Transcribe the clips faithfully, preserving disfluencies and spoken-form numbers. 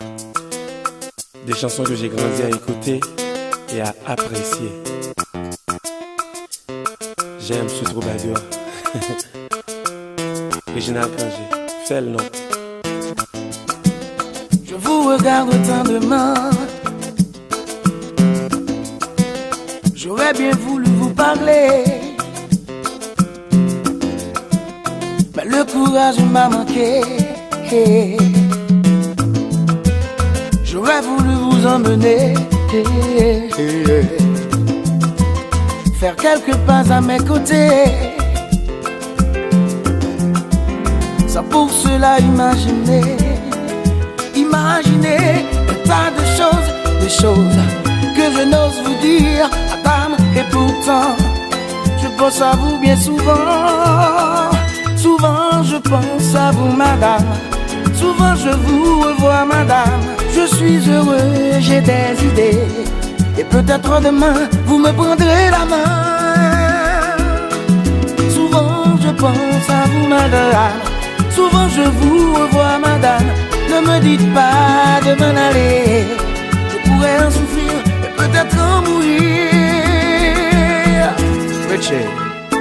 Des chansons que j'ai grandi à écouter et à apprécier. J'aime ce troubadour. Réginald Granger, fais le nom. Je vous regarde tendrement. J'aurais bien voulu vous parler, mais le courage m'a manqué. J'aurais voulu vous emmener, faire quelques pas à mes côtés, sans pour cela imaginer, imaginer un tas de choses, des choses que je n'ose vous dire, madame, et pourtant je pense à vous bien souvent. Souvent je pense à vous, madame. Souvent je vous revois, madame. Je suis heureux, j'ai des idées, et peut-être demain vous me prendrez la main. Souvent je pense à vous, madame. Souvent je vous revois, madame. Ne me dites pas de m'en aller. Je pourrais en souffrir, et peut-être en mourir. Richie.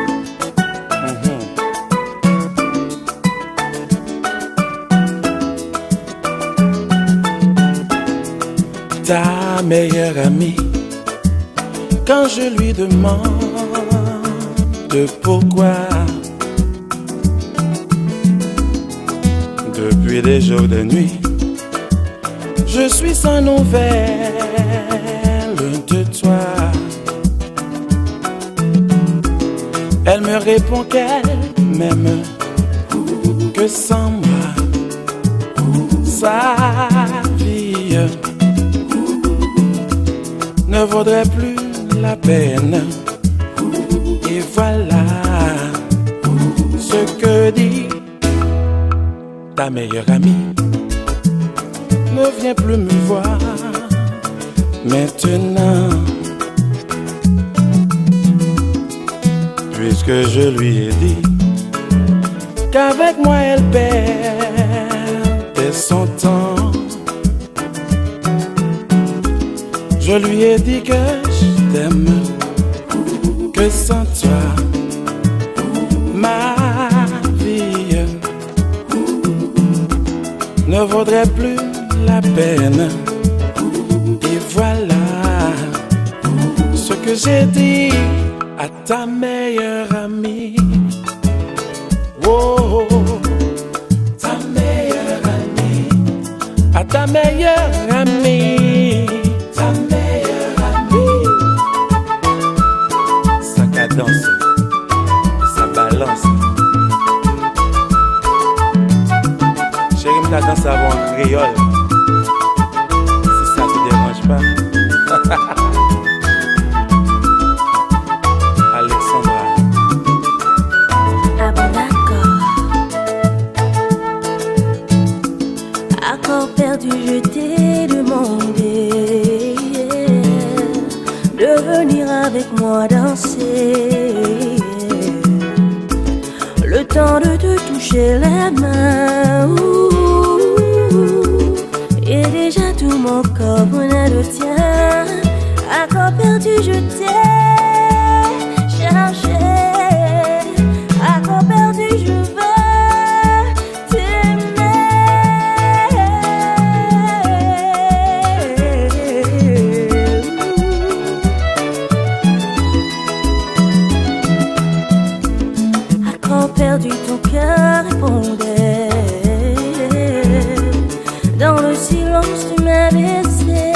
Ta meilleure amie, quand je lui demande pourquoi, depuis des jours de nuit, je suis sans nouvelles de toi. Elle me répond qu'elle m'aime, que sans moi, sa vie ne vaudrait plus la peine. Et voilà ce que dit ta meilleure amie. Ne viens plus me voir maintenant, puisque je lui ai dit qu'avec moi elle perdait son temps. Je lui ai dit que je t'aime, que sans toi, ma vie ne vaudrait plus la peine. Et voilà ce que j'ai dit à ta meilleure amie. Oh, ta meilleure amie, à ta meilleure amie. Danse, ça balance. Chérie, m'ta danse avant en créole. Si ça te dérange pas. Alexandra. Ah bon d'accord. Accord perdu, je t'ai demandé de venir avec moi danser. Le temps de te toucher la main, ouh, et déjà tout mon corps prenait le tien. Accord perdu, je t'ai cherché. Accord perdu, je veux t'aimer. Perdu, ton cœur répondait. Dans le silence tu m'as baissé.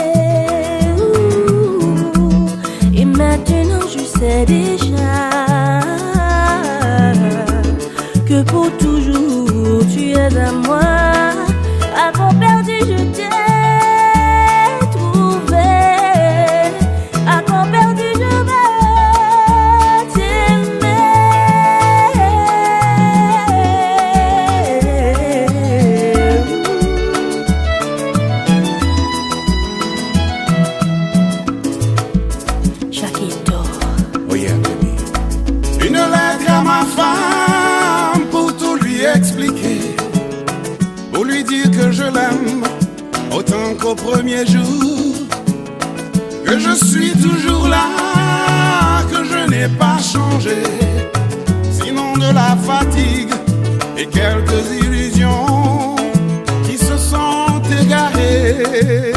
Et maintenant je sais déjà que pour toujours tu es à moi. Accord perdu, je t'ai trouvé. Accord perdu, je veux une lettre à ma femme pour tout lui expliquer. qu'au premier jour, que je suis toujours là, que je n'ai pas changé, sinon de la fatigue et quelques illusions qui se sont égarées.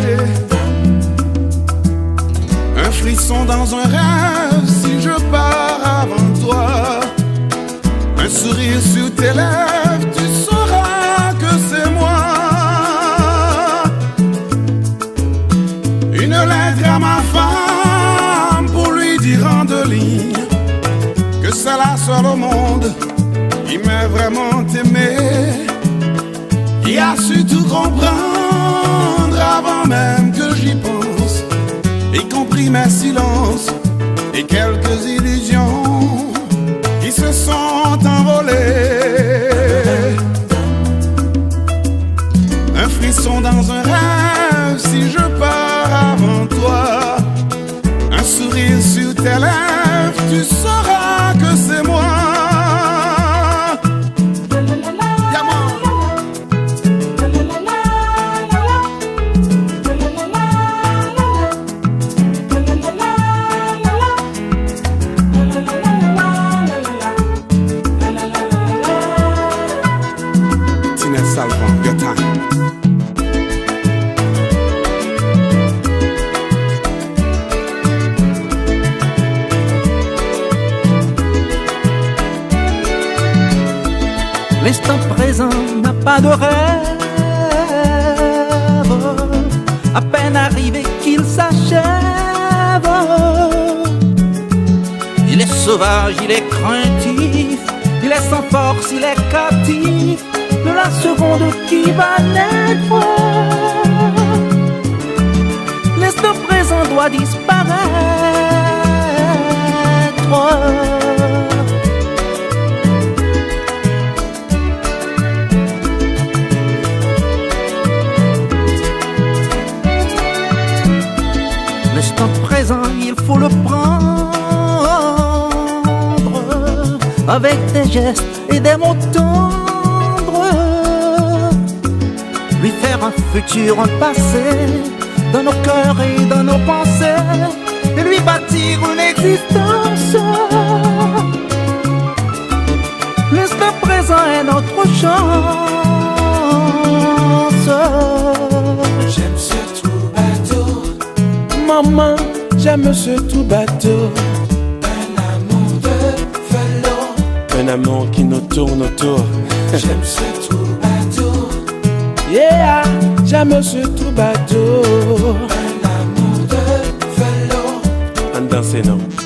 Un frisson dans un rêve si je pars avant toi, un sourire sur tes lèvres, tu sauras que c'est moi. Une lettre à ma femme pour lui dire en deux lignes que c'est la seule au monde qui m'a vraiment aimé, qui a su tout comprendre avant même que j'y pense, y compris mes silences et quelques illusions qui se sont envolées. Un frisson dans un rêve si je pars avant toi, un sourire sur tes lèvres, tu sauras que c'est moi. Your time. L'instant présent n'a pas de rêve, à peine arrivé qu'il s'achève. Il est sauvage, il est craintif, il est sans force, il est captif de la seconde qui va naître. L'instant présent doit disparaître. L'instant présent, il faut le prendre avec des gestes et des mots tendres, lui faire un futur, un passé dans nos cœurs et dans nos pensées, et lui bâtir une existence. L'instant présent est notre chance. J'aime ce troubadour, Maman, j'aime ce tout bateau, un amour de velours. un amour qui nous tourne autour. J'aime ce troubadour, Yeah, j'aime ce tout bateau. un amour de velours. En danser, non?